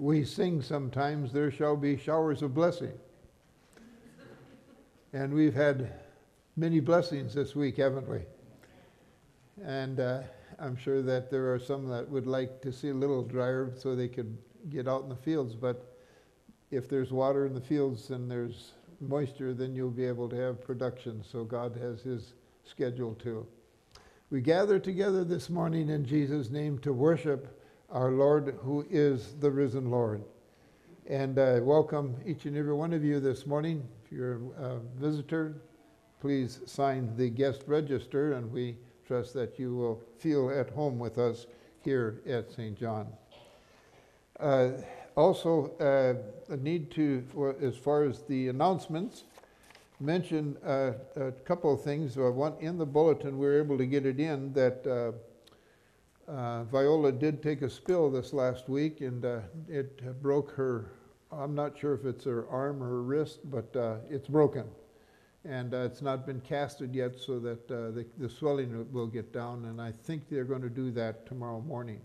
we sing sometimes, there shall be showers of blessing. And we've had many blessings this week, haven't we? And I'm sure that there are some that would like to see a little drier so they could get out in the fields. But if there's water in the fields and there's moisture, then you'll be able to have production. So God has his schedule too. We gather together this morning in Jesus' name to worship our Lord, who is the risen Lord. And welcome each and every one of you this morning. If you're a visitor, please sign the guest register, and we trust that you will feel at home with us here at St. John. Also, I need to, as far as the announcements, mention a couple of things. One, in the bulletin, we were able to get it in that Viola did take a spill this last week, and it broke her, I'm not sure if it's her arm or her wrist, but it's broken. And it's not been casted yet, so that the swelling will get down, and I think they're going to do that tomorrow morning.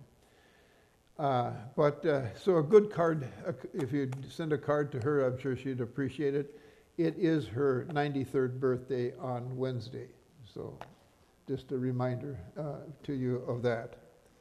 So a good card, if you send a card to her, I'm sure she'd appreciate it. It is her 93rd birthday on Wednesday, so just a reminder to you of that.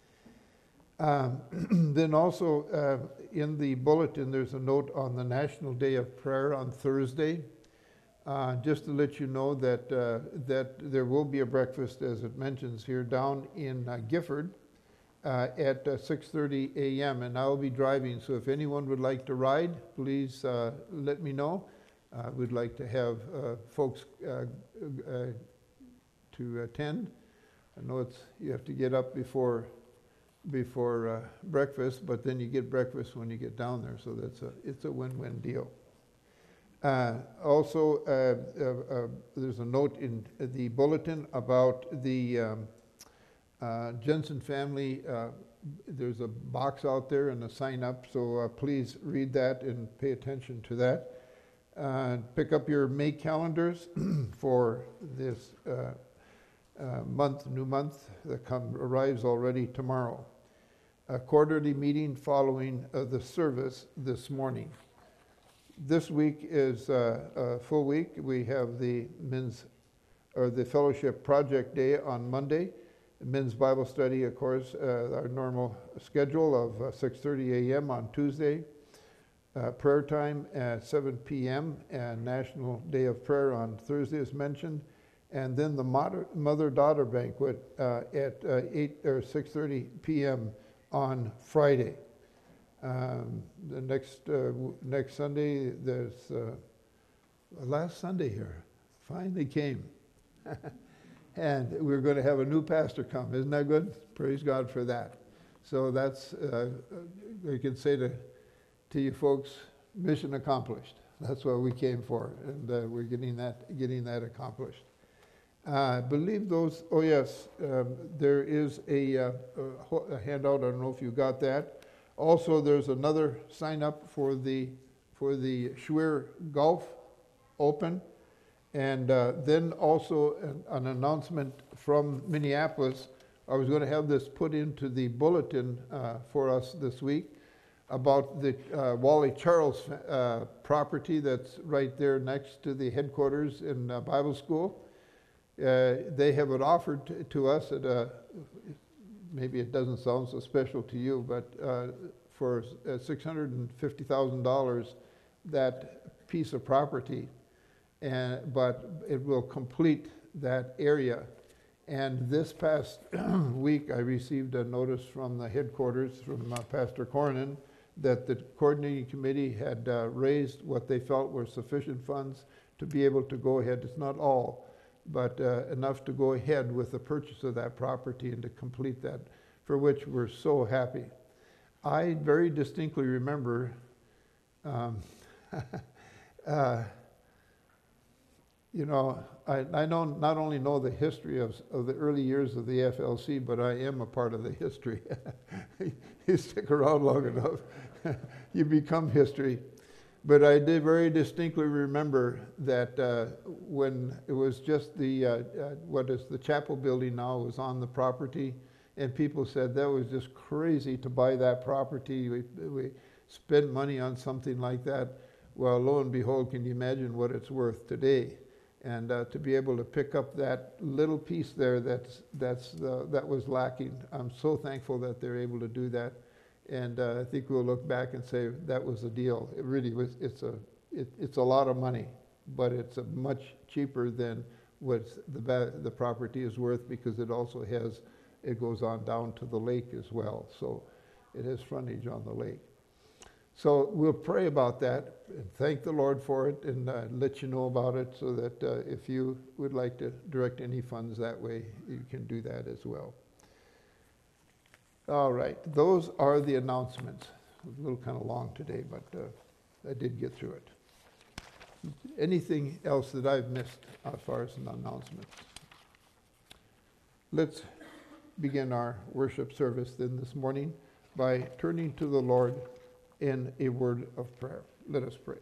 Then also in the bulletin, there's a note on the National Day of Prayer on Thursday. Just to let you know that there will be a breakfast, as it mentions here, down in Gifford at 6:30 a.m. And I'll be driving, so if anyone would like to ride, please let me know. We'd like to have folks to attend. I know you have to get up before breakfast, but then you get breakfast when you get down there, so it's a win-win deal. Also, there's a note in the bulletin about the Jensen family. There's a box out there and a sign up, so please read that and pay attention to that. Pick up your May calendars for this new month that arrives already tomorrow. A quarterly meeting following the service this morning. This week is a full week. We have the the Fellowship Project Day on Monday. Men's Bible study, of course, our normal schedule of 6:30 a.m. on Tuesday. Prayer time at 7 p.m. and National Day of Prayer on Thursday, as mentioned. And then the mother-daughter banquet at 6:30 p.m. on Friday. The next Sunday, there's last Sunday here, finally came. And we're going to have a new pastor come. Isn't that good? Praise God for that. So that's, I can say to you folks, mission accomplished. That's what we came for, and we're getting that accomplished. I believe those, oh yes, there is a handout, I don't know if you got that. Also, there's another sign up for the Schwer Golf Open. And then also an announcement from Minneapolis. I was going to have this put into the bulletin for us this week about the Wally Charles property that's right there next to the headquarters in Bible school. They have it offered to us at maybe it doesn't sound so special to you, but for $650,000, that piece of property. But it will complete that area. And this past week, I received a notice from the headquarters from Pastor Cornyn that the coordinating committee had raised what they felt were sufficient funds to be able to go ahead. It's not all, but enough to go ahead with the purchase of that property and to complete that, for which we're so happy. I very distinctly remember you know, I not only know the history of the early years of the FLC, but I am a part of the history. You stick around long enough, you become history. But I did very distinctly remember that when it was just what is the chapel building now was on the property, and people said that was just crazy to buy that property. spend money on something like that, well, lo and behold, can you imagine what it's worth today? And to be able to pick up that little piece there that was lacking, I'm so thankful that they're able to do that. And I think we'll look back and say that was a deal. It really was. It's a lot of money, but it's a much cheaper than what the property is worth, because it also it goes on down to the lake as well. So it has frontage on the lake. So we'll pray about that and thank the Lord for it, and let you know about it, so that if you would like to direct any funds that way, you can do that as well. All right, those are the announcements. It was a little kind of long today, but I did get through it. Anything else that I've missed as far as an announcement? Let's begin our worship service then this morning by turning to the Lord in a word of prayer. Let us pray.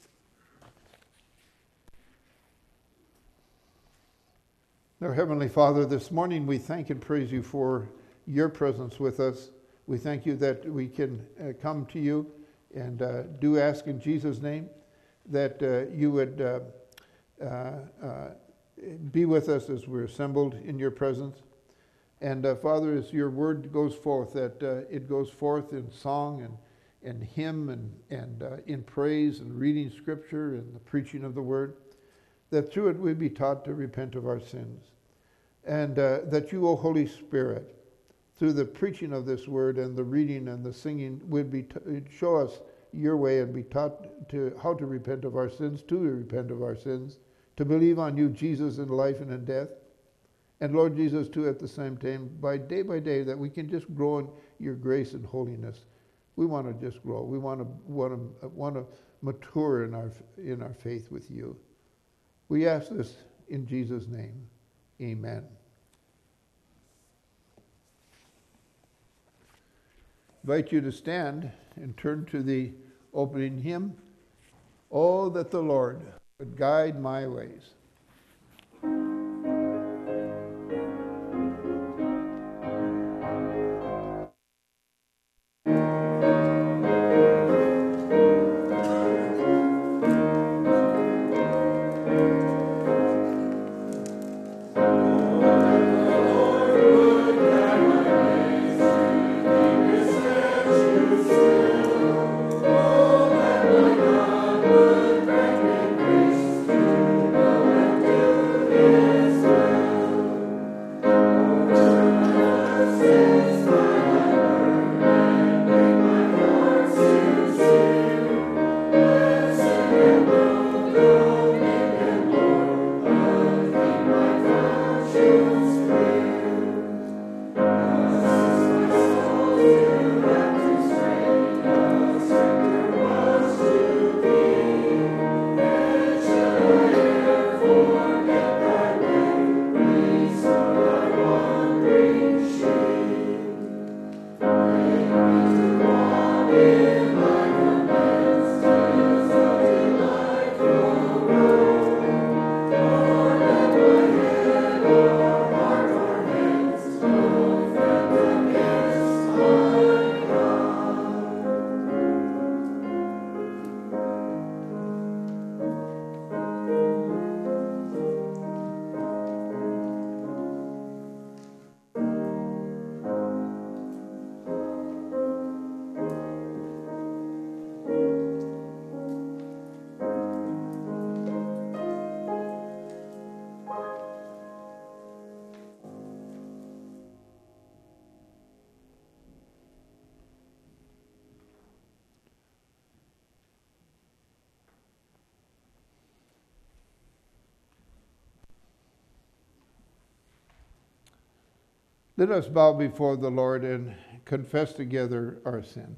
Our Heavenly Father, this morning we thank and praise you for your presence with us. We thank you that we can come to you and do ask in Jesus' name that you would be with us as we're assembled in your presence. And Father, as your word goes forth, that it goes forth in song and hymn and in praise and reading scripture and the preaching of the word, that through it we be taught to repent of our sins. And that you, O Holy Spirit, through the preaching of this word and the reading and the singing, would show us your way and be taught to how to repent of our sins, to believe on you, Jesus, in life and in death. And Lord Jesus, too, at the same time, by day, that we can just grow in your grace and holiness. We want to just grow. We want to mature in our faith with you. We ask this in Jesus' name. Amen. I invite you to stand and turn to the opening hymn, "Oh, that the Lord would guide my ways." Let us bow before the Lord and confess together our sin.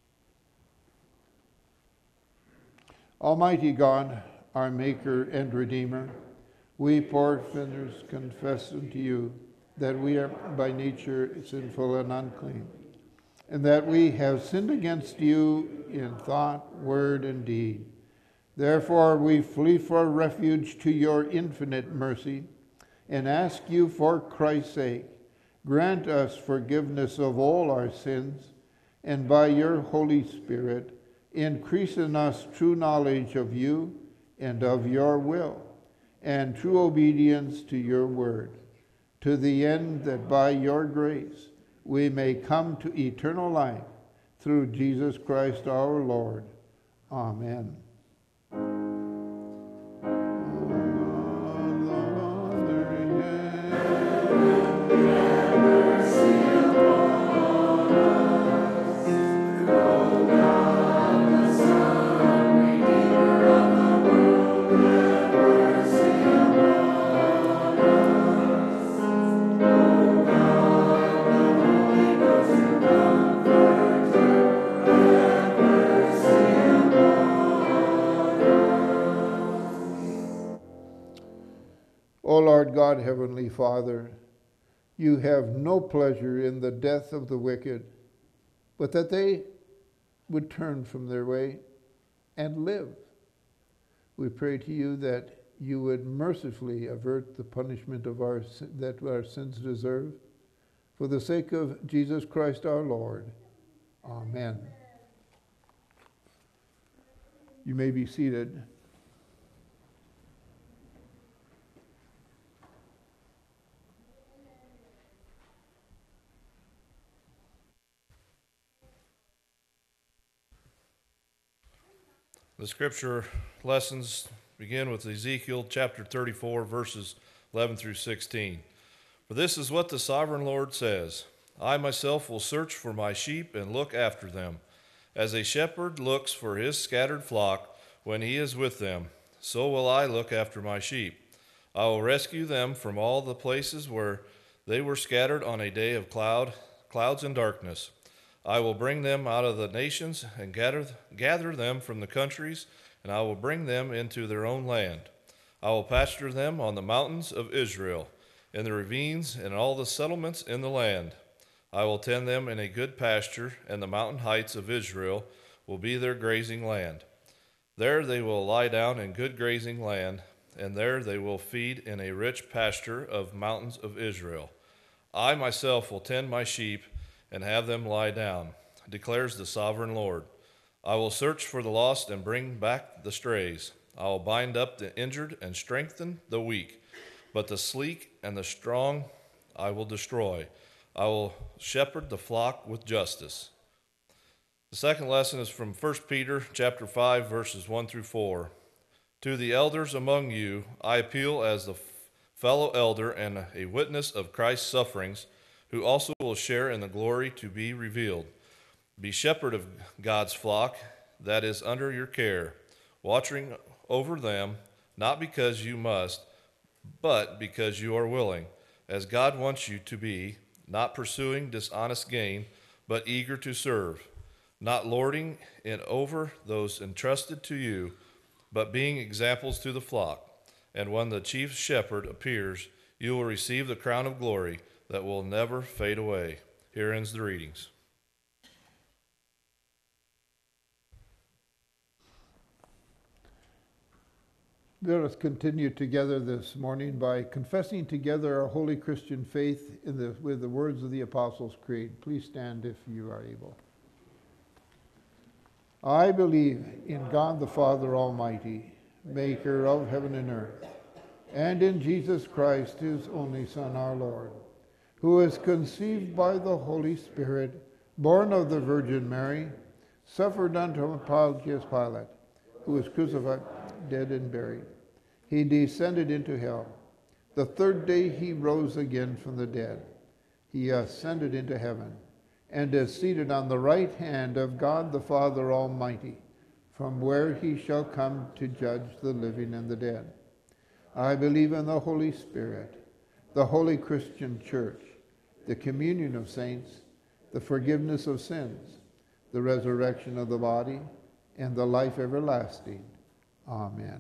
Almighty God, our Maker and Redeemer, we poor sinners confess unto you that we are by nature sinful and unclean, and that we have sinned against you in thought, word, and deed. Therefore we flee for refuge to your infinite mercy, and ask you for Christ's sake, grant us forgiveness of all our sins, and by your Holy Spirit, Increase in us true knowledge of you and of your will, and true obedience to your word, to the end that by your grace we may come to eternal life through Jesus Christ our Lord. Amen. O Lord God, Heavenly Father, you have no pleasure in the death of the wicked, but that they would turn from their way and live. We pray to you that you would mercifully avert the punishment of that our sins deserve, for the sake of Jesus Christ our Lord. Amen. You may be seated. The scripture lessons begin with Ezekiel chapter 34, verses 11 through 16. For this is what the sovereign Lord says, I myself will search for my sheep and look after them. As a shepherd looks for his scattered flock when he is with them, so will I look after my sheep. I will rescue them from all the places where they were scattered on a day of clouds and darkness. I will bring them out of the nations and gather them from the countries, and I will bring them into their own land. I will pasture them on the mountains of Israel, in the ravines and all the settlements in the land. I will tend them in a good pasture, and the mountain heights of Israel will be their grazing land. There they will lie down in good grazing land, and there they will feed in a rich pasture of mountains of Israel. I myself will tend my sheep and have them lie down, declares the sovereign Lord. I will search for the lost and bring back the strays. I will bind up the injured and strengthen the weak, but the sleek and the strong I will destroy. I will shepherd the flock with justice. The second lesson is from 1 Peter chapter 5, verses 1 through 4. To the elders among you, I appeal as the fellow elder and a witness of Christ's sufferings, who also will share in the glory to be revealed. Be shepherd of God's flock that is under your care, watching over them, not because you must, but because you are willing, as God wants you to be, not pursuing dishonest gain, but eager to serve, not lording it over those entrusted to you, but being examples to the flock. And when the chief shepherd appears, you will receive the crown of glory that will never fade away. Here ends the readings. Let us continue together this morning by confessing together our holy Christian faith with the words of the Apostles' Creed. Please stand if you are able. I believe in God the Father Almighty, maker of heaven and earth, and in Jesus Christ, his only Son, our Lord, who was conceived by the Holy Spirit, born of the Virgin Mary, suffered under Pontius Pilate, who was crucified, dead, and buried. He descended into hell. The third day he rose again from the dead. He ascended into heaven, and is seated on the right hand of God the Father Almighty, from where he shall come to judge the living and the dead. I believe in the Holy Spirit, the holy Christian church, the communion of saints, the forgiveness of sins, the resurrection of the body, and the life everlasting. Amen.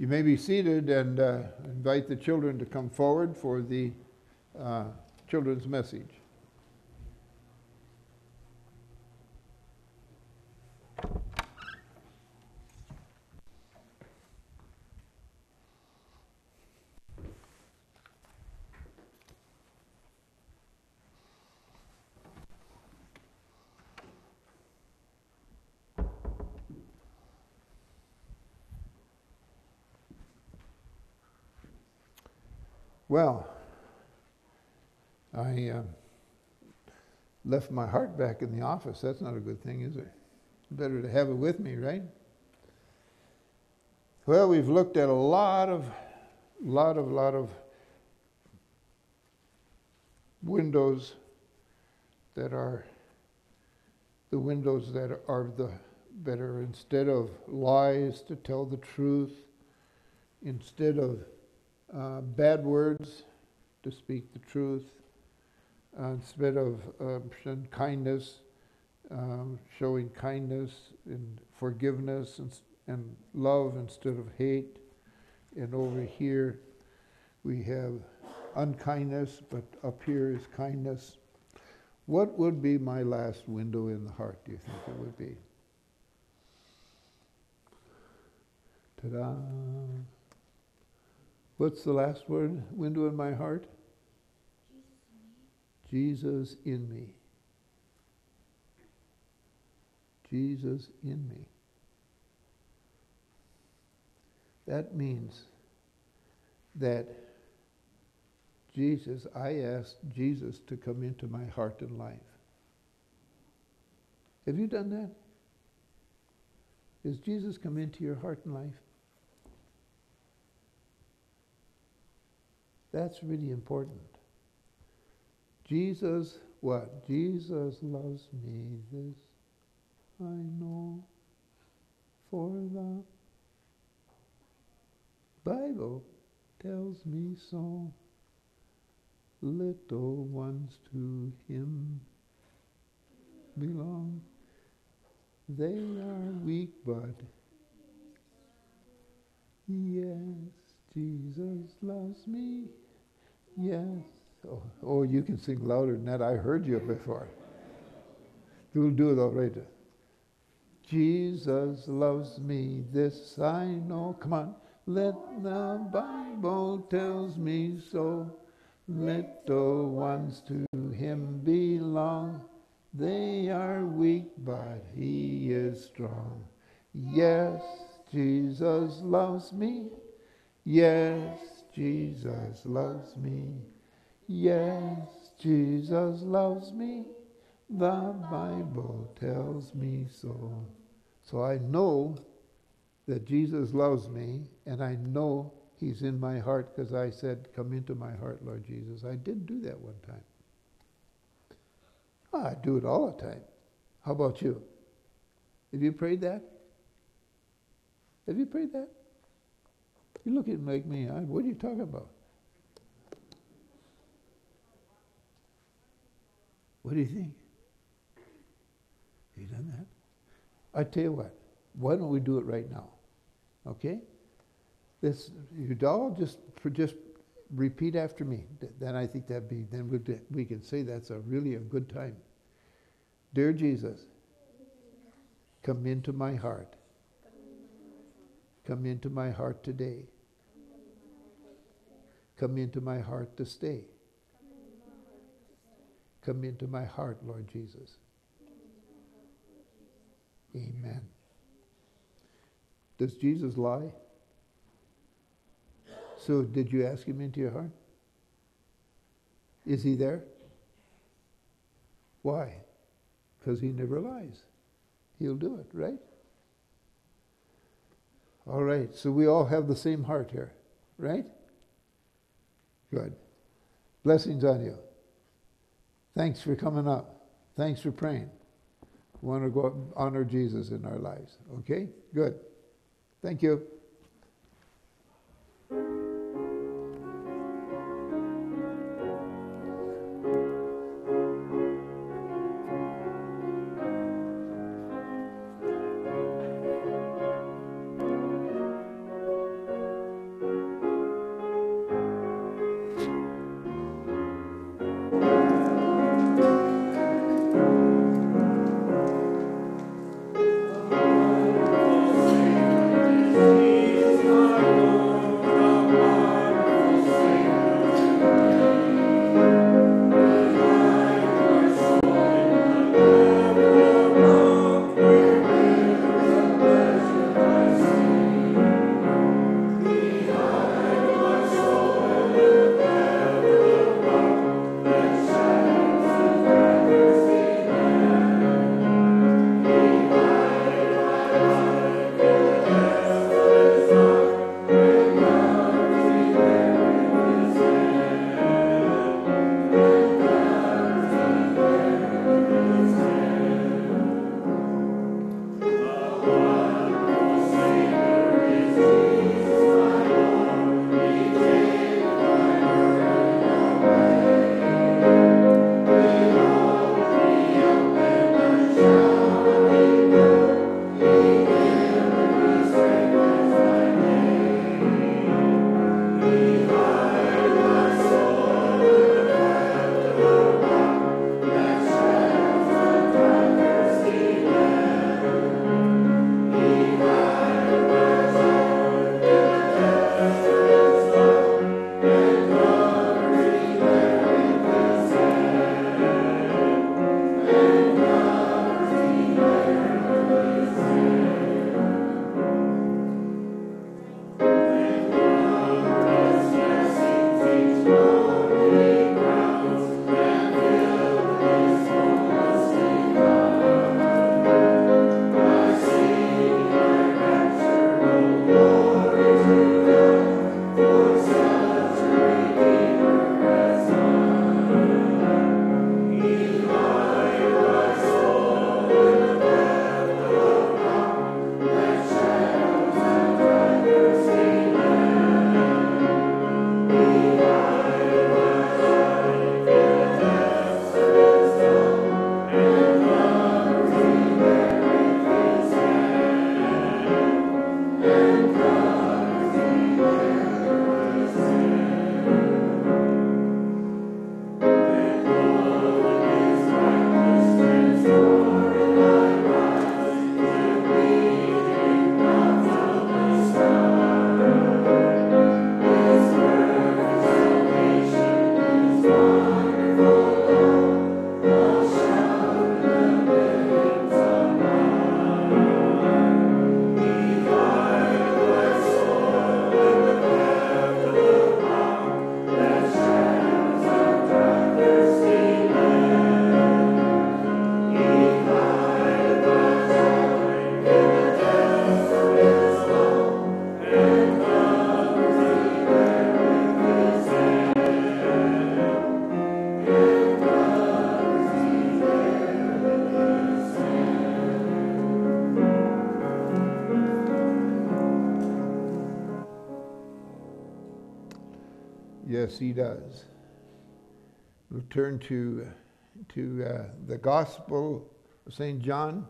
You may be seated and invite the children to come forward for the children's message. Well, I left my heart back in the office. That's not a good thing, is it? Better to have it with me, right? Well, we've looked at a lot of windows that are the windows that are the better. Instead of lies, to tell the truth. Instead of bad words, to speak the truth. Instead of kindness, showing kindness and forgiveness and love instead of hate. And over here we have unkindness, but up here is kindness. What would be my last window in the heart, do you think it would be? Ta-da! What's the last window in my heart? Jesus in me. Jesus in me. That means that I asked Jesus to come into my heart and life. Have you done that? Has Jesus come into your heart and life? That's really important. Jesus, what? Jesus loves me, this I know, for the Bible tells me so. Little ones to him belong. They are weak, but yes, Jesus loves me. Yes. Oh, you can sing louder than that. I heard you before. You'll do it all right. Jesus loves me, this I know. Come on. Let the Bible tells me so. Little ones to him belong. They are weak, but he is strong. Yes, Jesus loves me. Yes, Jesus loves me. Yes, Jesus loves me. The Bible tells me so. So I know that Jesus loves me, and I know he's in my heart because I said, come into my heart, Lord Jesus. I did do that one time. Oh, I do it all the time. How about you? Have you prayed that? Have you prayed that? You look at me like me. What are you talking about? What do you think? Have you done that? I tell you what. Why don't we do it right now? Okay? You all just repeat after me. Then I think we can say that's really a good time. Dear Jesus, come into my heart. Come into my heart today. Come into my heart to stay. Come into my heart, Lord Jesus. Amen. Does Jesus lie? So did you ask him into your heart? Is he there? Why? Because he never lies. He'll do it, right? All right, so we all have the same heart here, right? Good. Blessings on you. Thanks for coming up. Thanks for praying. We want to go honor Jesus in our lives. Okay? Good. Thank you. Yes, he does. We'll turn to the Gospel of St. John,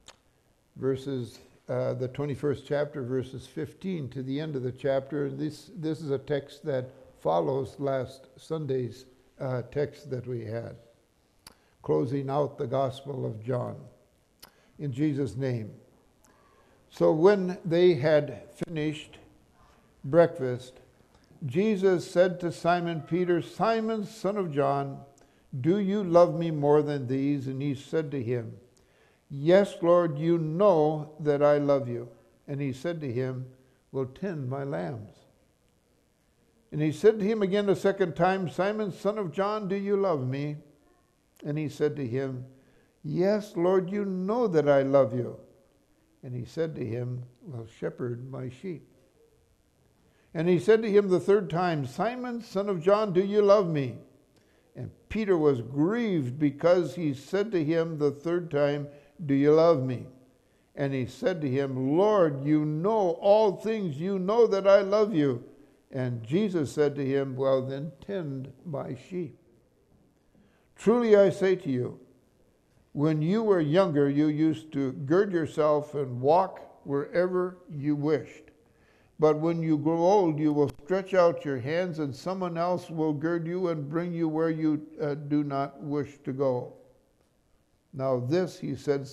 verses the 21st chapter, verses 15 to the end of the chapter. This is a text that follows last Sunday's text that we had, closing out the Gospel of John. In Jesus' name. So when they had finished breakfast, Jesus said to Simon Peter, "Simon, son of John, do you love me more than these?" And he said to him, "Yes, Lord, you know that I love you." And he said to him, "Well, tend my lambs." And he said to him again a second time, "Simon, son of John, do you love me?" And he said to him, "Yes, Lord, you know that I love you." And he said to him, "Well, shepherd my sheep." And he said to him the third time, "Simon, son of John, do you love me?" And Peter was grieved because he said to him the third time, "Do you love me?" And he said to him, "Lord, you know all things. You know that I love you." And Jesus said to him, "Well, then tend my sheep. Truly I say to you, when you were younger, you used to gird yourself and walk wherever you wished. But when you grow old, you will stretch out your hands, and someone else will gird you and bring you where you do not wish to go." Now this he said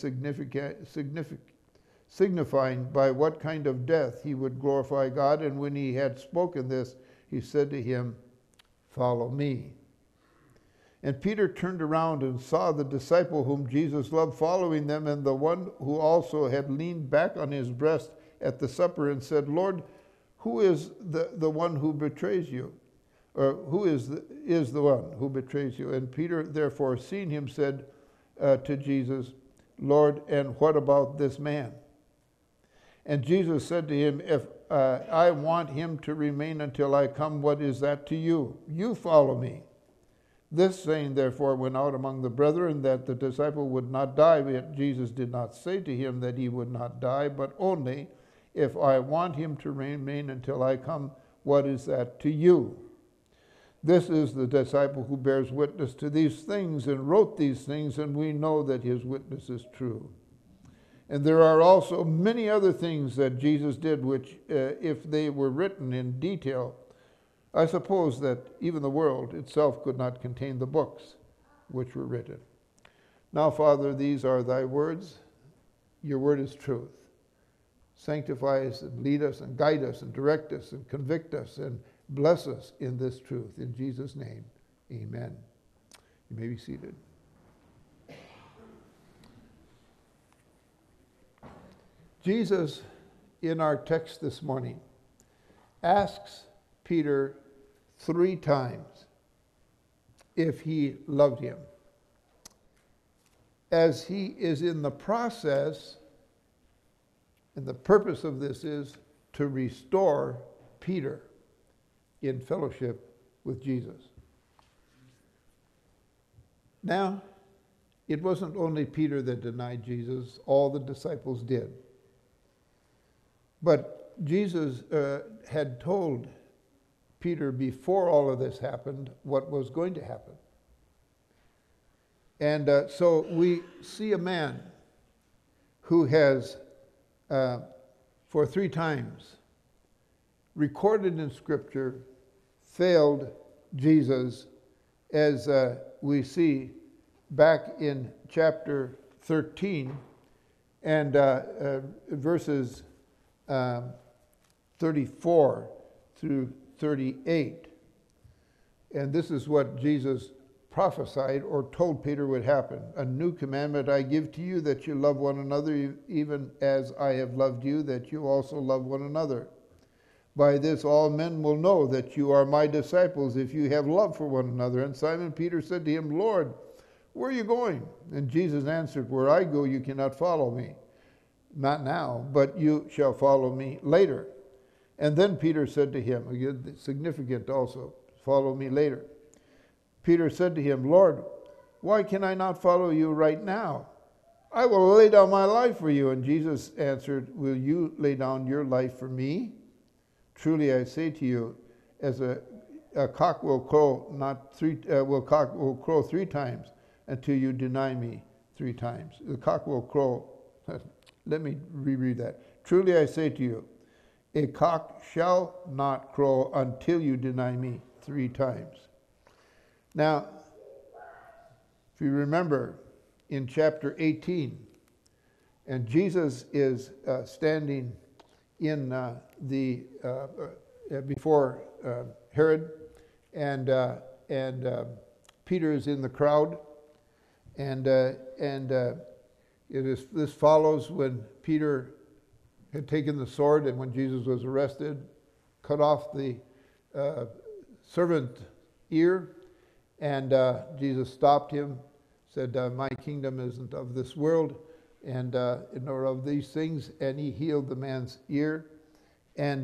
signifying by what kind of death he would glorify God. And when he had spoken this, he said to him, "Follow me." And Peter turned around and saw the disciple whom Jesus loved following them, and the one who also had leaned back on his breast at the supper, and said, "Lord, who is the one who betrays you?" Or who is the one who betrays you? And Peter, therefore, seeing him, said to Jesus, "Lord, and what about this man?" And Jesus said to him, "If I want him to remain until I come, what is that to you? You follow me." This saying, therefore, went out among the brethren, that the disciple would not die. Yet Jesus did not say to him that he would not die, but only, "If I want him to remain until I come, what is that to you?" This is the disciple who bears witness to these things and wrote these things, and we know that his witness is true. And there are also many other things that Jesus did, which, if they were written in detail, I suppose that even the world itself could not contain the books which were written. Now, Father, these are thy words. Your word is truth. Sanctify us and lead us and guide us and direct us and convict us and bless us in this truth. In Jesus' name, amen. You may be seated. Jesus, in our text this morning, asks Peter 3 times if he loved him, as he is in the process, and the purpose of this is to restore Peter in fellowship with Jesus. Now, it wasn't only Peter that denied Jesus, all the disciples did. But Jesus had told Peter before all of this happened what was going to happen. And so we see a man who has, for 3 times, recorded in Scripture failed Jesus, as we see back in chapter 13 and verses 34 through 38. And this is what Jesus prophesied or told Peter would happen. A new commandment I give to you, that you love one another, even as I have loved you, that you also love one another. By this all men will know that you are my disciples, if you have love for one another. And Simon Peter said to him, Lord, where are you going? And Jesus answered, where I go, you cannot follow me. Not now, but you shall follow me later. And then Peter said to him, again, significant also, follow me later. Peter said to him, Lord, why can I not follow you right now? I will lay down my life for you. And Jesus answered, will you lay down your life for me? Truly I say to you, as a cock will crow will crow 3 times until you deny me 3 times. The cock will crow. Let me reread that. Truly I say to you, a cock shall not crow until you deny me 3 times. Now, if you remember in chapter 18, and Jesus is standing in before Herod, and Peter is in the crowd, and this follows when Peter had taken the sword, and when Jesus was arrested, cut off the servant ear, and Jesus stopped him, said, my kingdom isn't of this world, and nor of these things, and he healed the man's ear. And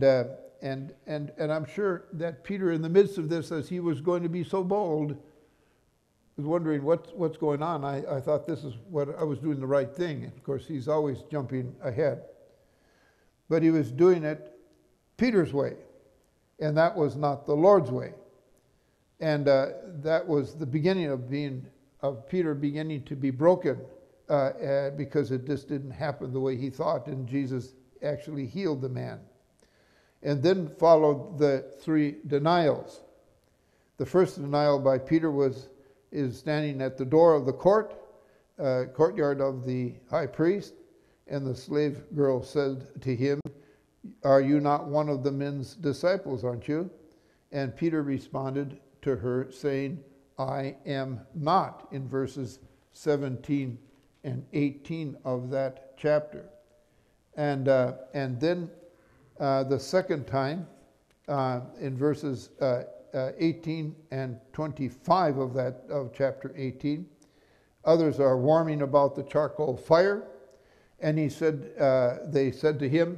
I'm sure that Peter, in the midst of this, as he was going to be so bold, was wondering what's going on. I thought this is what I was doing the right thing. And of course, he's always jumping ahead. But he was doing it Peter's way, and that was not the Lord's way. And that was the beginning of Peter beginning to be broken, because it just didn't happen the way he thought, and Jesus actually healed the man. And then followed the 3 denials. The first denial by Peter is standing at the door of the courtyard of the high priest, and the slave girl said to him, are you not one of the men's disciples, aren't you? And Peter responded to her, saying, I am not, in verses 17 and 18 of that chapter. And then the second time, in verses 18 and 25 of chapter 18, others are warming about the charcoal fire, and they said to him,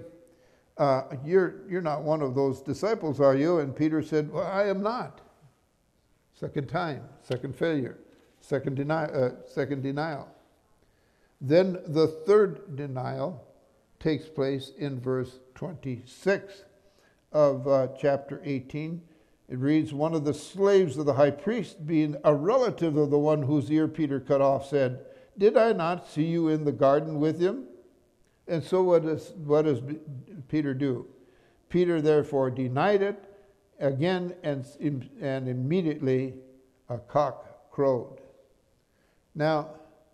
you're not one of those disciples, are you? And Peter said, well, I am not. Second time, second failure, second denial. Then the third denial takes place in verse 26 of chapter 18. It reads, one of the slaves of the high priest, being a relative of the one whose ear Peter cut off, said, did I not see you in the garden with him? And so what does Peter do? Peter therefore denied it again, and immediately a cock crowed. Now,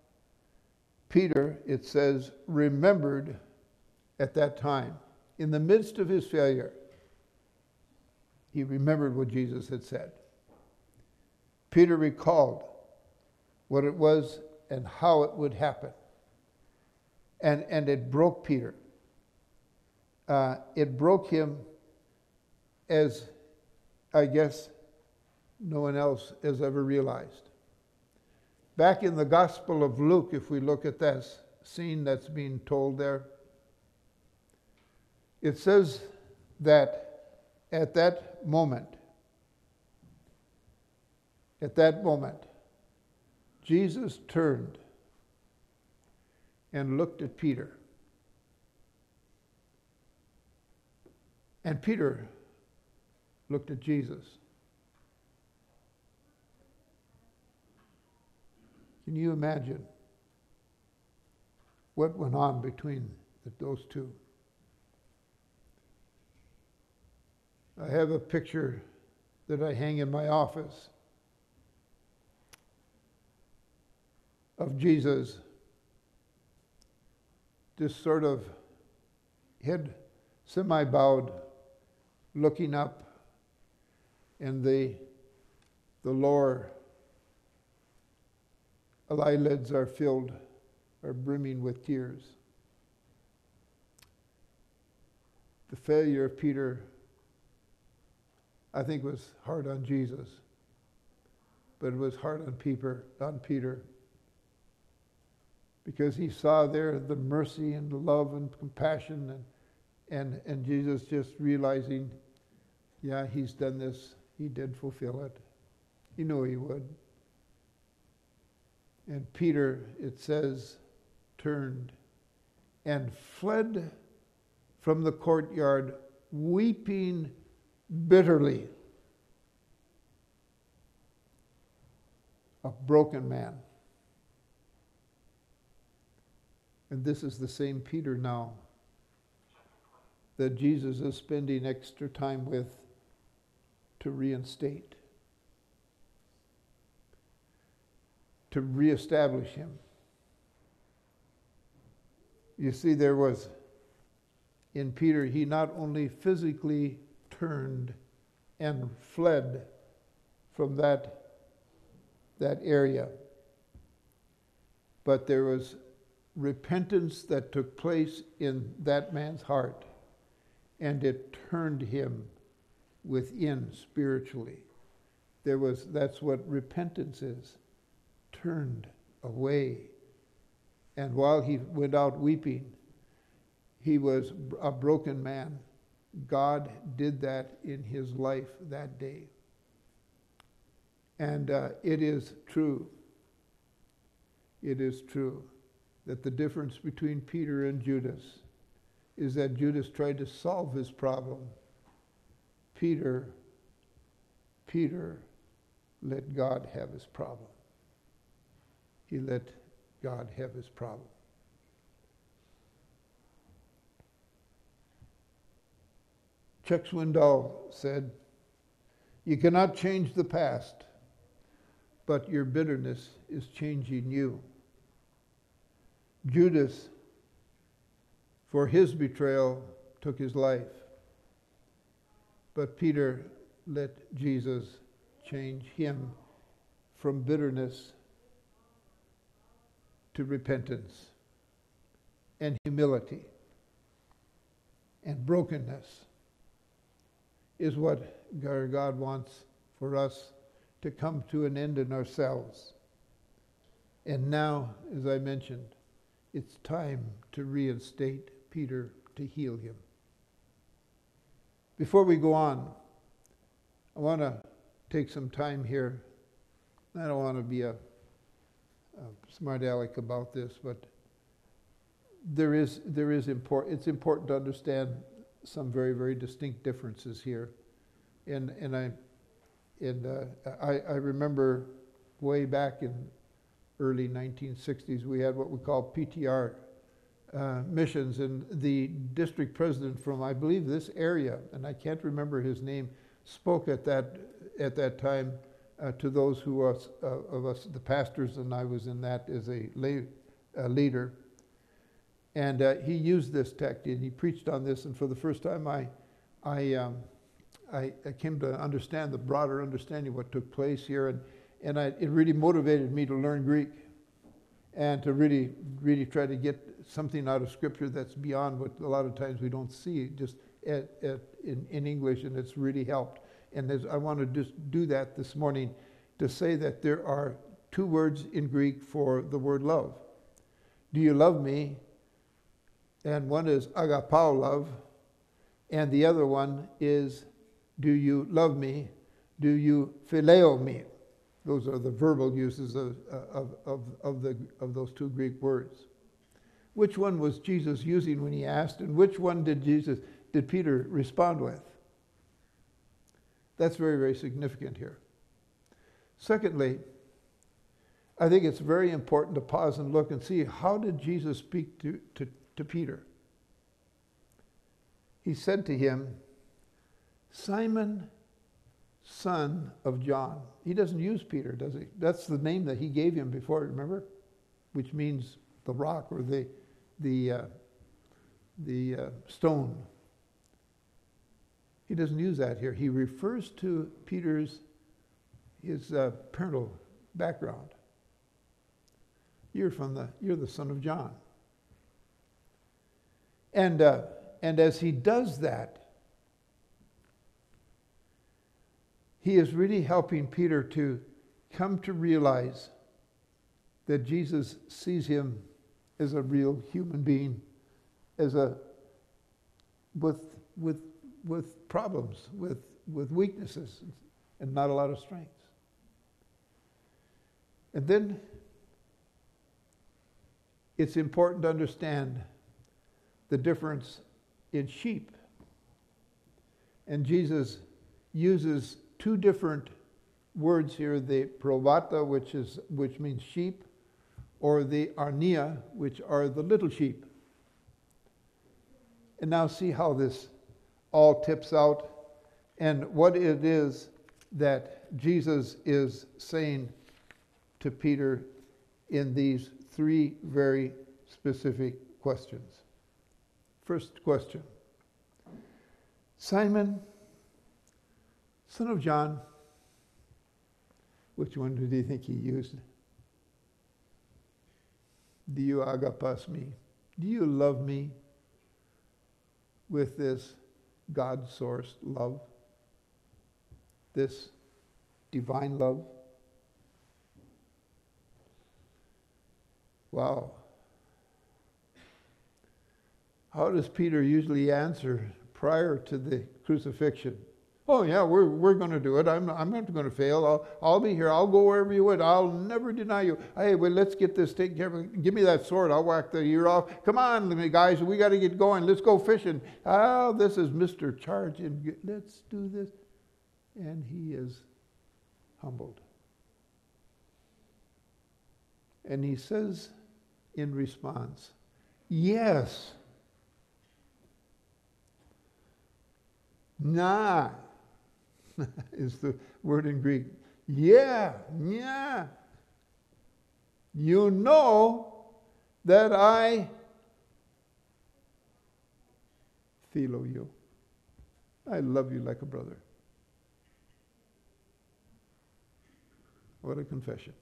Peter, it says, remembered at that time, in the midst of his failure, he remembered what Jesus had said. Peter recalled what it was and how it would happen. And it broke Peter. It broke him as, I guess, no one else has ever realized. Back in the Gospel of Luke, if we look at this scene that's being told there, it says that at that moment, Jesus turned and looked at Peter. And Peter looked at Jesus. Can you imagine what went on between those two? I have a picture that I hang in my office of Jesus just sort of head semi-bowed, looking up, and the lower eyelids are brimming with tears. The failure of Peter, I think, was hard on Jesus, but it was hard on Peter, because he saw there the mercy and the love and compassion, and Jesus just realizing, yeah, he's done this. He did fulfill it. You know he would. And Peter, it says, turned and fled from the courtyard, weeping bitterly. A broken man. And this is the same Peter now that Jesus is spending extra time with to reinstate, to reestablish him. You see, there was in Peter, he not only physically turned and fled from that area, but there was repentance that took place in that man's heart, and it turned him within spiritually. That's what repentance is. Turned away. And while he went out weeping, he was a broken man. God did that in his life that day. And it is true that the difference between Peter and Judas is that Judas tried to solve his problem. Peter let God have his problem. He let God have his problem. Chuck Swindoll said, "You cannot change the past, but your bitterness is changing you." Judas, for his betrayal, took his life. But Peter let Jesus change him from bitterness to repentance and humility and brokenness is what God wants for us to come to an end in ourselves. And now, as I mentioned, it's time to reinstate Peter, to heal him. Before we go on, I want to take some time here. I don't want to be a smart aleck about this, but it's important to understand some very, very distinct differences here. And I remember way back in early 1960s, we had what we call PTR missions, and the district president from, I believe, this area, and I can't remember his name, spoke at that time to those of us, the pastors, and I was in that as a lay leader. And he used this text, and he preached on this, and for the first time I came to understand the broader understanding of what took place here, and it really motivated me to learn Greek and to really, really try to get something out of Scripture that's beyond what a lot of times we don't see just in English, and it's really helped. And I want to just do that this morning to say that there are two words in Greek for the word love. Do you love me? And one is agapao, love, and the other one is, do you love me? Do you phileo me? Those are the verbal uses of those two Greek words. Which one was Jesus using when he asked, and which one did Peter respond with? That's very, very significant here. Secondly, I think it's very important to pause and look and see, how did Jesus speak to Peter? He said to him, Simon, son of John. He doesn't use Peter, does he? That's the name that he gave him before, remember? Which means the rock or the stone. He doesn't use that here. He refers to his parental background. You're the son of John. And as he does that, he is really helping Peter to come to realize that Jesus sees him as a real human being, as with problems, with weaknesses, and not a lot of strengths. And then it's important to understand the difference in sheep. And Jesus uses two different words here, the probata, which means sheep, or the arnia, which are the little sheep. And now see how this all tips out and what it is that Jesus is saying to Peter in these three very specific questions. First question. Simon, son of John, which one do you think he used? Do you agapas me? Do you love me with this God-sourced love? This divine love? Wow. How does Peter usually answer prior to the crucifixion? Oh yeah, we're going to do it. I'm not going to fail. I'll be here. I'll go wherever you would. I'll never deny you. Hey, well, let's get this taken care of. Give me that sword. I'll whack the ear off. Come on, guys. We got to get going. Let's go fishing. Oh, this is Mr. Charge. And let's do this. And he is humbled. And he says in response, yes. Nah is the word in Greek. Yeah. You know that I philo you. I love you like a brother. What a confession.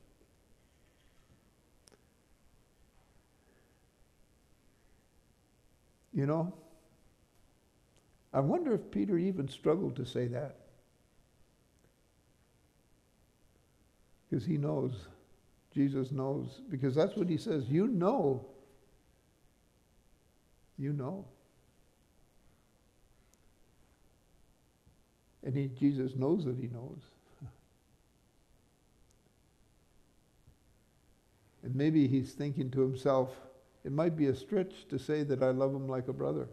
You know, I wonder if Peter even struggled to say that. Because he knows, Jesus knows, because that's what he says. You know. And Jesus knows that he knows. And maybe he's thinking to himself, it might be a stretch to say that I love him like a brother.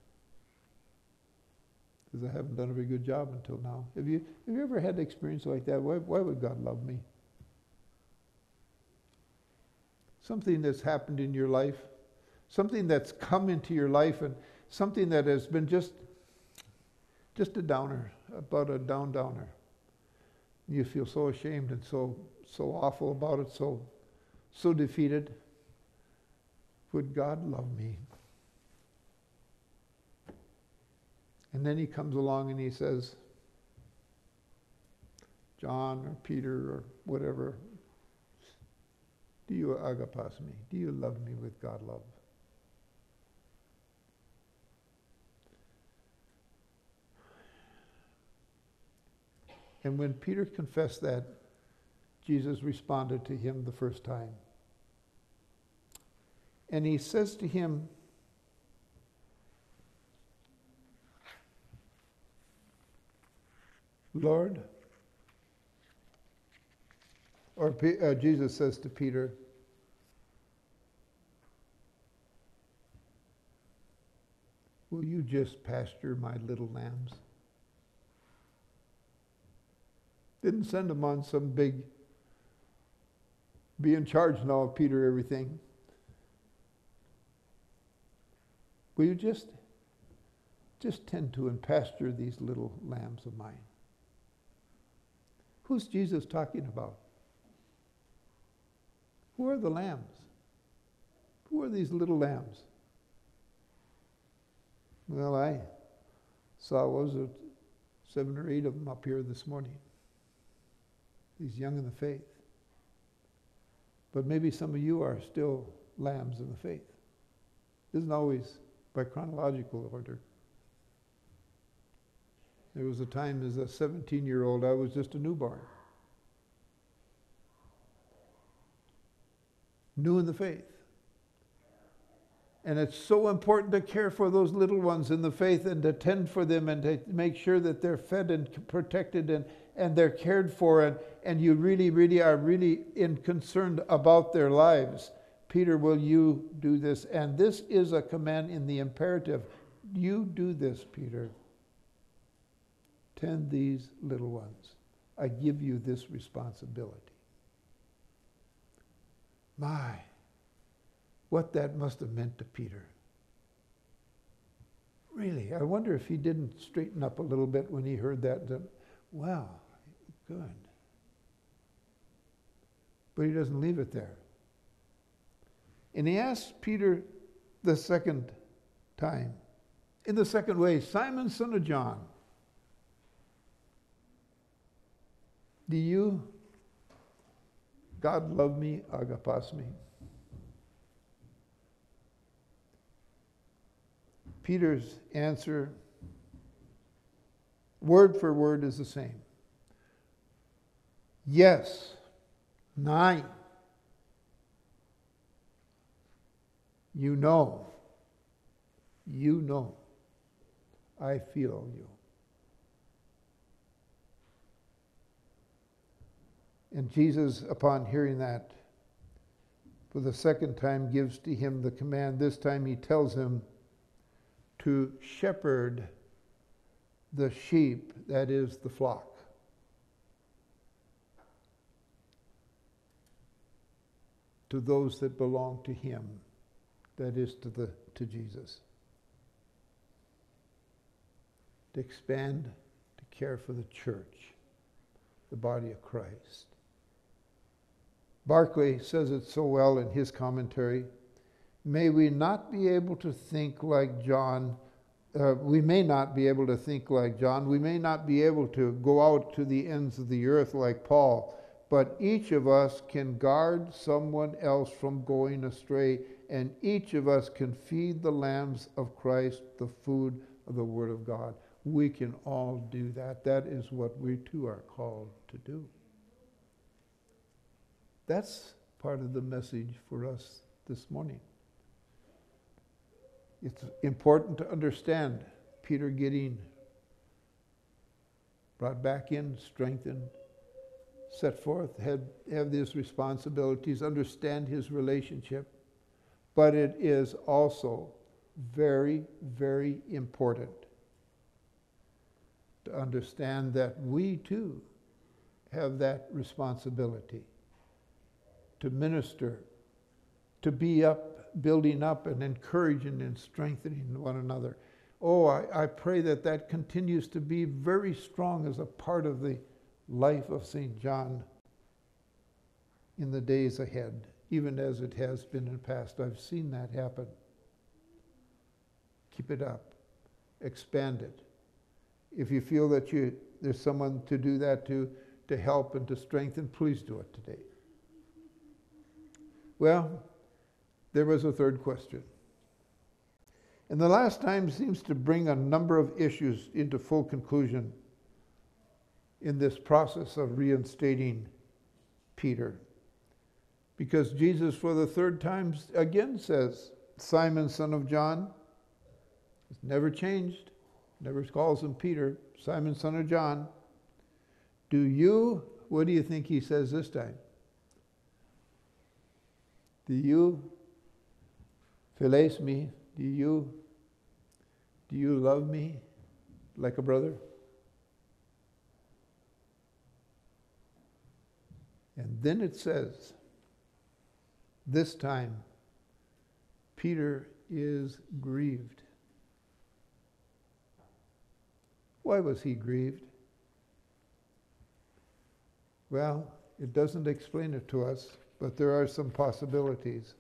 Because I haven't done a very good job until now. Have you ever had an experience like that? Why would God love me? Something that's happened in your life, something that's come into your life, and something that has been just a downer, about a downer. You feel so ashamed and so awful about it, so defeated. Would God love me? And then he comes along and he says, John or Peter or whatever, do you agapas me? Do you love me with God love? And when Peter confessed that, Jesus responded to him the first time. And he says to him, Lord, or Jesus says to Peter, will you just pasture my little lambs? Didn't send him on some big, be in charge now of Peter, everything. Will you just just tend to and pasture these little lambs of mine. Who's Jesus talking about? Who are the lambs? Who are these little lambs? Well, I saw, was it 7 or 8 of them up here this morning. These young in the faith. But maybe some of you are still lambs in the faith. It isn't always by chronological order. There was a time as a 17-year-old, I was just a newborn. New in the faith. And it's so important to care for those little ones in the faith and to tend for them and to make sure that they're fed and protected and they're cared for and you really are concerned about their lives. Peter, will you do this? And this is a command in the imperative. You do this, Peter. Tend these little ones. I give you this responsibility. My, what that must have meant to Peter. Really, I wonder if he didn't straighten up a little bit when he heard that. Wow, good. But he doesn't leave it there. And he asks Peter the second time, in the second way, Simon, son of John, do you, God love me, agapas me? Peter's answer, word for word, is the same. Yes, 9. You know, I feel you. And Jesus, upon hearing that, for the second time gives to him the command. This time he tells him to shepherd the sheep, that is the flock. To those that belong to him, that is to Jesus. To expand, to care for the church, the body of Christ. Barclay says it so well in his commentary. May we not be able to think like John. We may not be able to think like John. We may not be able to go out to the ends of the earth like Paul. But each of us can guard someone else from going astray. And each of us can feed the lambs of Christ the food of the Word of God. We can all do that. That is what we too are called to do. That's part of the message for us this morning. It's important to understand Peter getting brought back in, strengthened, set forth, have these responsibilities, understand his relationship. But it is also very, very important to understand that we too have that responsibility to minister, to be up, building up and encouraging and strengthening one another. Oh, I pray that that continues to be very strong as a part of the life of St. John in the days ahead, even as it has been in the past. I've seen that happen. Keep it up. Expand it. If you feel that there's someone to do that to help and to strengthen, please do it today. Well, there was a third question. And the last time seems to bring a number of issues into full conclusion in this process of reinstating Peter. Because Jesus, for the third time, again says, Simon, son of John. It's never changed. Never calls him Peter. Simon, son of John. What do you think he says this time? Do you philes me? Do you love me like a brother? And then it says, this time, Peter is grieved. Why was he grieved? Well, it doesn't explain it to us, but there are some possibilities.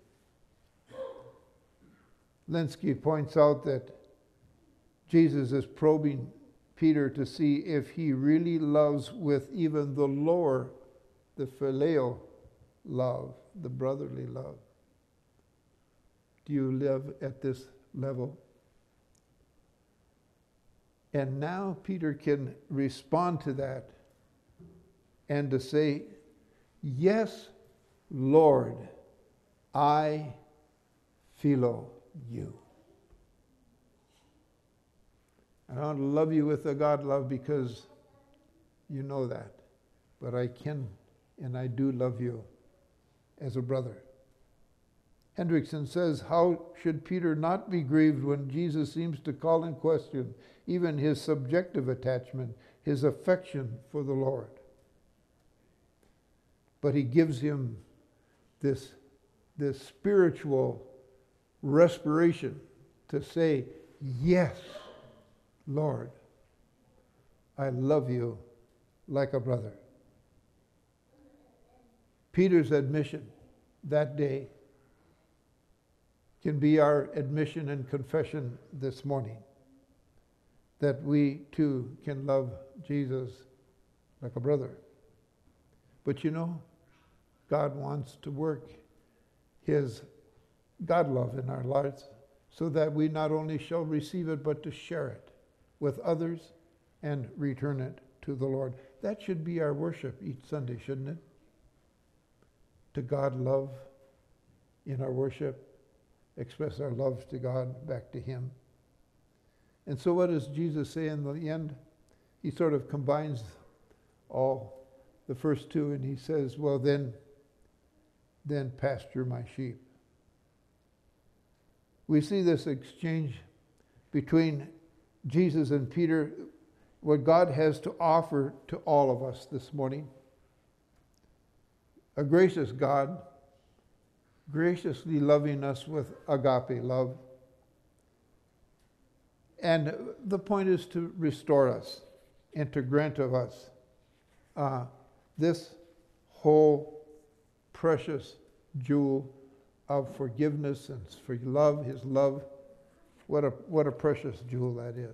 Linsky points out that Jesus is probing Peter to see if he really loves with even the lower, the phileo love, the brotherly love. Do you live at this level? And now Peter can respond to that and to say, yes, Lord, I philo you. I don't love you with a God love because you know that. But I can and I do love you as a brother. Hendrickson says, how should Peter not be grieved when Jesus seems to call in question even his subjective attachment, his affection for the Lord? But he gives him this spiritual respiration to say, yes, Lord, I love you like a brother. Peter's admission that day can be our admission and confession this morning, that we too can love Jesus like a brother. But you know, God wants to work his God love in our lives so that we not only shall receive it, but to share it with others and return it to the Lord. That should be our worship each Sunday, shouldn't it? To God love in our worship, express our love to God back to him. And so what does Jesus say in the end? He sort of combines all the first two, and he says, well, then pasture my sheep. We see this exchange between Jesus and Peter, what God has to offer to all of us this morning. A gracious God, graciously loving us with agape love. And the point is to restore us and to grant of us this whole precious jewel of forgiveness and for love, his love. What a precious jewel that is.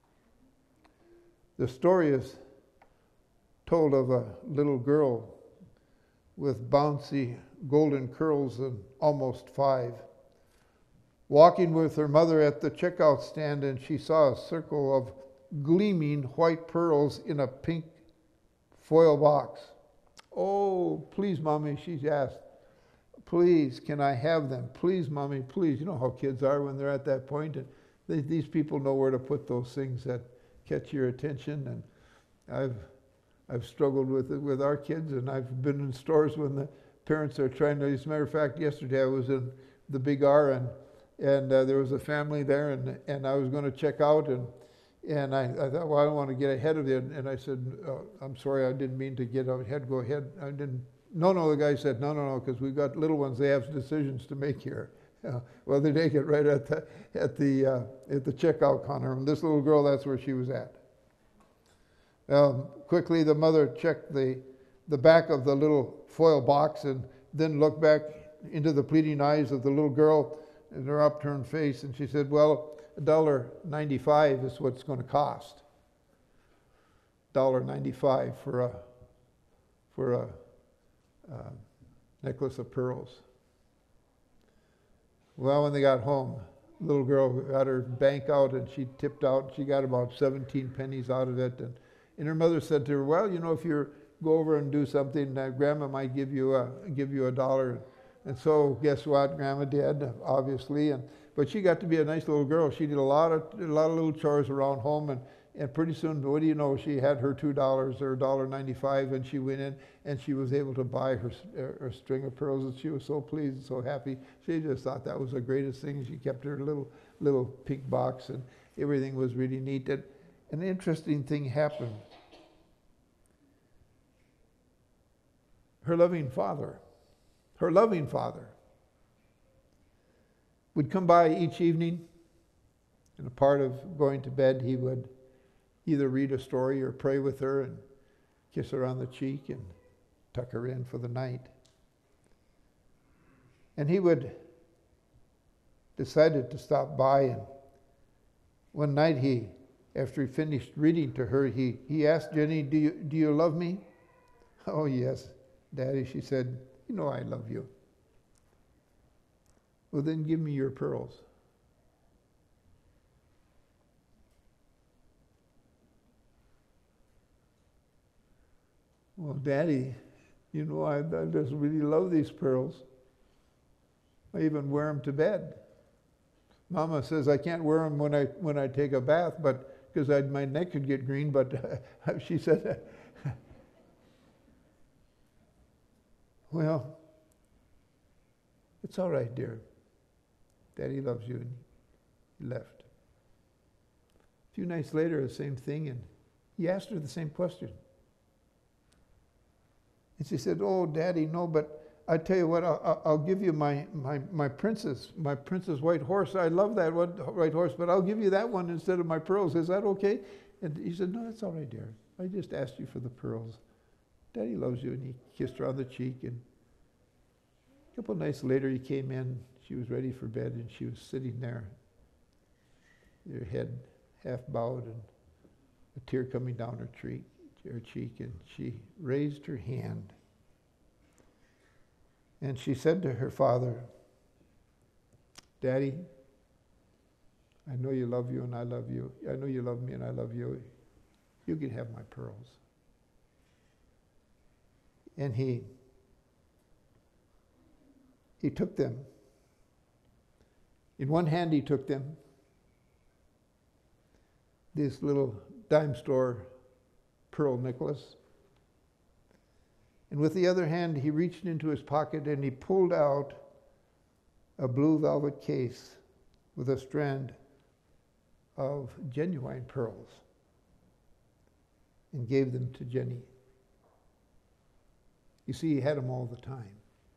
The story is told of a little girl with bouncy golden curls and almost 5, walking with her mother at the checkout stand, and she saw a circle of gleaming white pearls in a pink foil box. Oh, please, Mommy, she's asked. Please, can I have them? Please, Mommy, please. You know how kids are when they're at that point. And these people know where to put those things that catch your attention. And I've struggled with it with our kids, and I've been in stores when the parents are trying to. As a matter of fact, yesterday I was in the Big R, and there was a family there, and I was going to check out, and I thought, well, I don't want to get ahead of it. And I said, I'm sorry, I didn't mean to get ahead. Go ahead. I didn't. No, the guy said, no, because we've got little ones. They have decisions to make here. Well, they take it right at the checkout counter. And this little girl, that's where she was at. Quickly, the mother checked the back of the little foil box and then looked back into the pleading eyes of the little girl and her upturned face, and she said, well, $1.95 is what it's going to cost. $1.95 for a necklace of pearls. Well, when they got home, the little girl got her bank out, and she tipped out. She got about 17 pennies out of it, and her mother said to her, well, you know, if you go over and do something, Grandma might give you $1. And so guess what? Grandma did, obviously, but she got to be a nice little girl. She did a lot of little chores around home, and pretty soon, what do you know, she had her $2 or $1.95, and she went in and she was able to buy her string of pearls, and she was so pleased and so happy. She just thought that was the greatest thing. She kept her little pink box, and everything was really neat. And an interesting thing happened. Her loving father would come by each evening, and a part of going to bed, he either read a story or pray with her and kiss her on the cheek and tuck her in for the night. And he would decided to stop by, and one night after he finished reading to her, he asked Jenny, do you love me? Oh, yes, Daddy, she said, you know I love you. Well, then give me your pearls. Well, Daddy, you know I just really love these pearls. I even wear them to bed. Mama says I can't wear them when I take a bath, but because my neck could get green. But she said, well, it's all right, dear. Daddy loves you, and he left. A few nights later, the same thing, and he asked her the same question. And she said, oh, Daddy, no, but I tell you what, I'll give you my princess white horse. I love that white horse, but I'll give you that one instead of my pearls. Is that okay? And he said, no, that's all right, dear. I just asked you for the pearls. Daddy loves you. And he kissed her on the cheek. And a couple of nights later, he came in. She was ready for bed, and she was sitting there, her head half bowed and a tear coming down her cheek. And she raised her hand. And she said to her father, Daddy, I know you love you and I love you. I know you love me and I love you. You can have my pearls. And he took them. In one hand he took them, this little dime store pearl necklace. And with the other hand, he reached into his pocket and he pulled out a blue velvet case with a strand of genuine pearls and gave them to Jenny. You see, he had them all the time.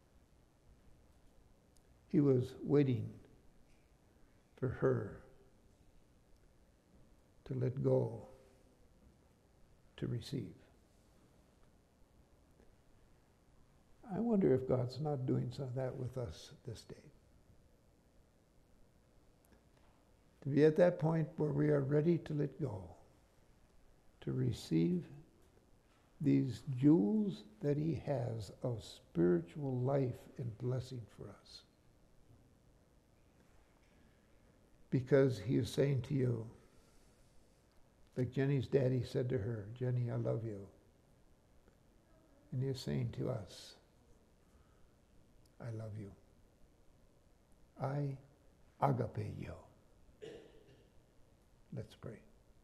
He was waiting for her to let go, to receive. I wonder if God's not doing some of that with us this day. To be at that point where we are ready to let go, to receive these jewels that he has of spiritual life and blessing for us. Because he is saying to you, like Jenny's daddy said to her, Jenny, I love you. And he is saying to us, I love you. I agape you. Let's pray.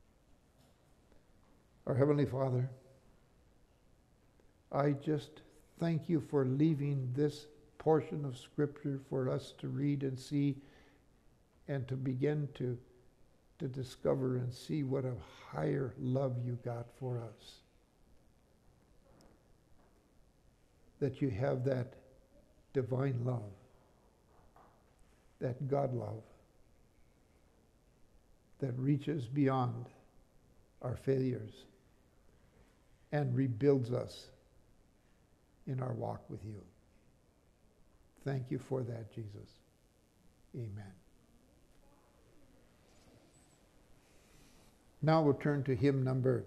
Our Heavenly Father, I just thank you for leaving this portion of Scripture for us to read and see and to begin to discover and see what a higher love you got for us. That you have that divine love, that God love, that reaches beyond our failures and rebuilds us in our walk with you. Thank you for that, Jesus. Amen. Now we'll turn to hymn number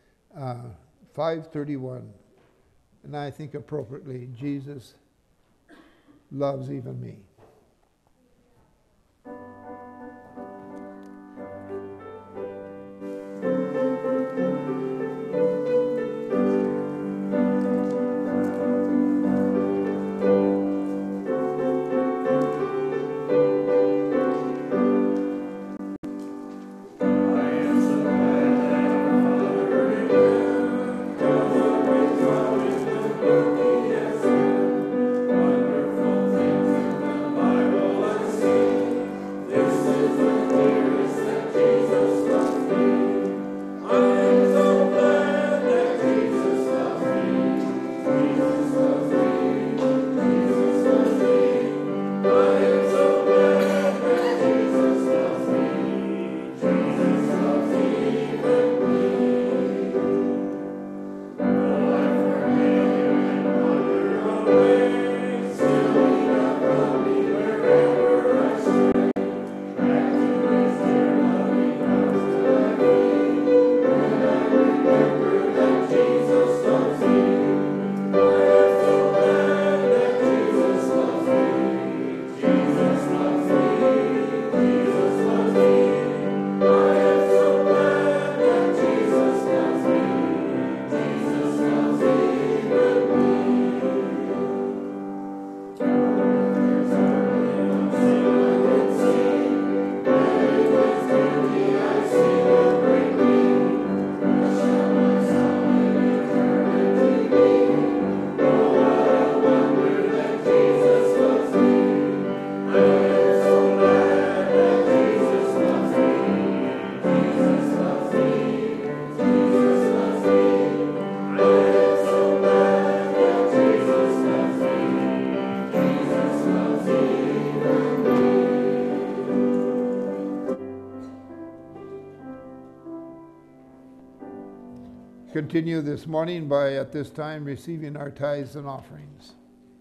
531. And I think appropriately, Jesus loves even me. continue this morning by, at this time, receiving our tithes and offerings.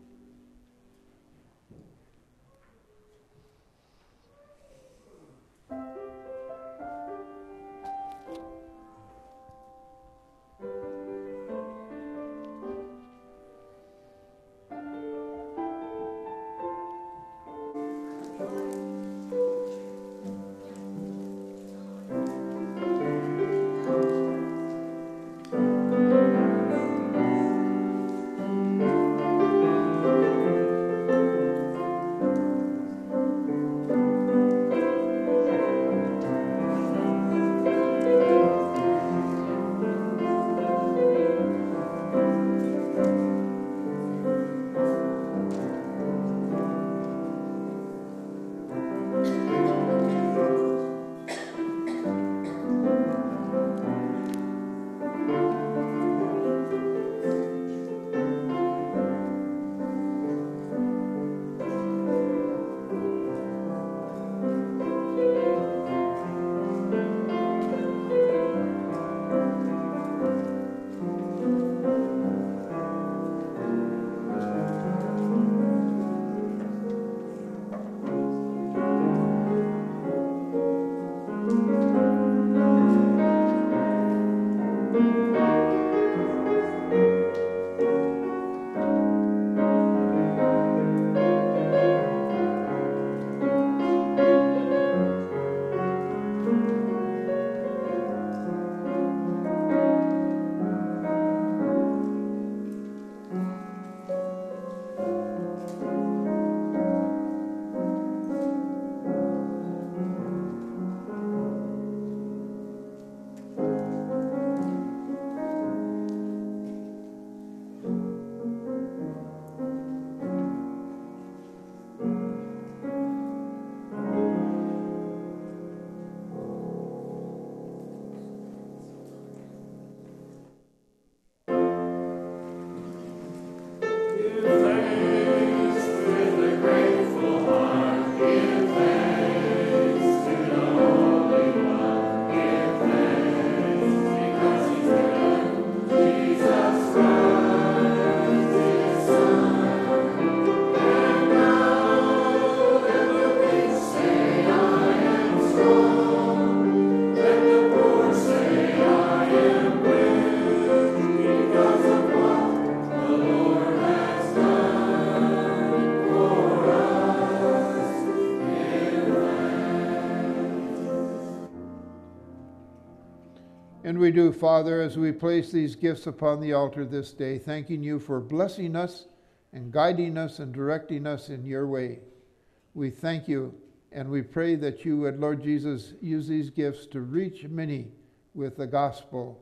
And we do, Father, as we place these gifts upon the altar this day, thanking you for blessing us and guiding us and directing us in your way. We thank you, and we pray that you would, Lord Jesus, use these gifts to reach many with the gospel.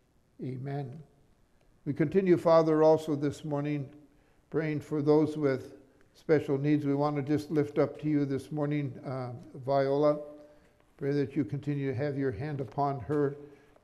Amen. We continue, Father, also this morning, praying for those with special needs. We want to just lift up to you this morning, Viola. Pray that you continue to have your hand upon her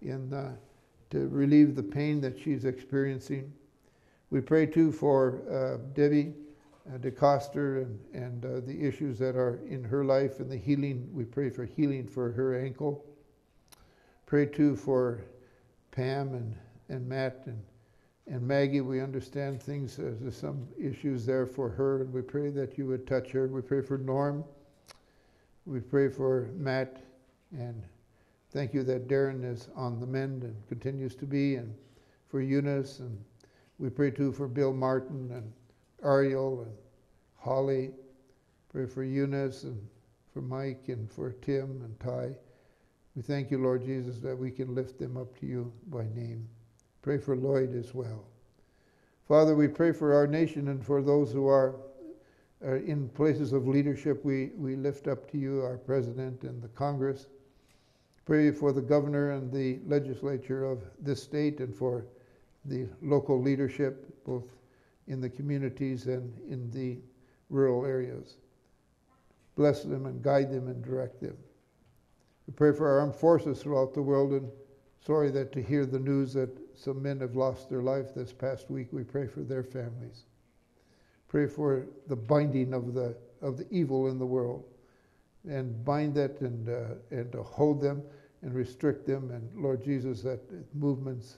to relieve the pain that she's experiencing. We pray too for Debbie DeCoster and the issues that are in her life and the healing. We pray for healing for her ankle. Pray too for Pam and Matt and Maggie. We understand things, there's some issues there for her, and we pray that you would touch her. We pray for Norm. We pray for Matt, and thank you that Darren is on the mend and continues to be, and for Eunice. And we pray too for Bill Martin and Ariel and Holly. Pray for Eunice and for Mike and for Tim and Ty. We thank you, Lord Jesus, that we can lift them up to you by name. Pray for Lloyd as well. Father, we pray for our nation and for those who are in places of leadership. We lift up to you our president and the Congress. Pray for the governor and the legislature of this state and for the local leadership, both in the communities and in the rural areas. Bless them and guide them and direct them. We pray for our armed forces throughout the world, and sorry that to hear the news that some men have lost their life this past week. We pray for their families. Pray for the binding of the evil in the world, and bind that and to hold them and restrict them, and Lord Jesus, that movements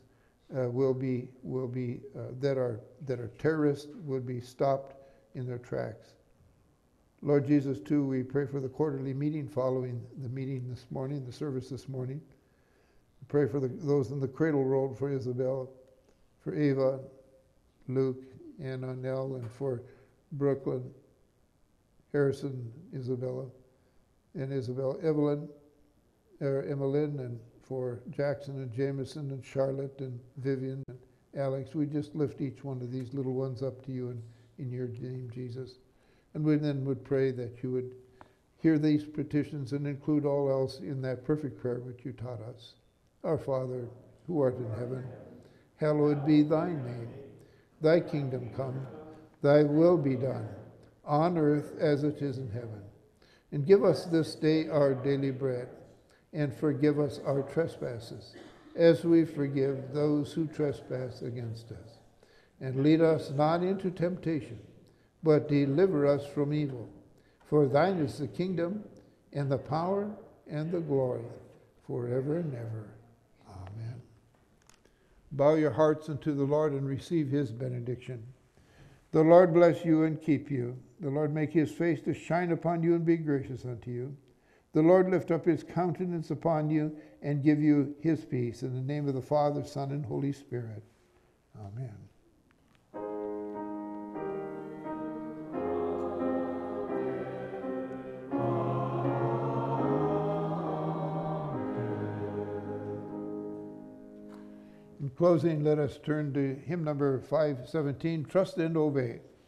that are terrorists would be stopped in their tracks. Lord Jesus, too, we pray for the quarterly meeting following the meeting this morning, the service this morning. We pray for those in the cradle road, for Isabel, for Ava, Luke, and Nell, and for Brooklyn, Harrison, Isabella, and Evelyn, Emmeline, and for Jackson and Jameson and Charlotte and Vivian and Alex. We just lift each one of these little ones up to you in your name, Jesus. And we then would pray that you would hear these petitions and include all else in that perfect prayer which you taught us. Our Father, who art in heaven, hallowed be thy name. Thy kingdom come, thy will be done, on earth as it is in heaven. And give us this day our daily bread, and forgive us our trespasses, as we forgive those who trespass against us. And lead us not into temptation, but deliver us from evil. For thine is the kingdom, and the power, and the glory, forever and ever. Amen. Bow your hearts unto the Lord and receive his benediction. The Lord bless you and keep you. The Lord make his face to shine upon you and be gracious unto you. The Lord lift up his countenance upon you and give you his peace. In the name of the Father, Son, and Holy Spirit. Amen. In closing, let us turn to hymn number 517, Trust and Obey.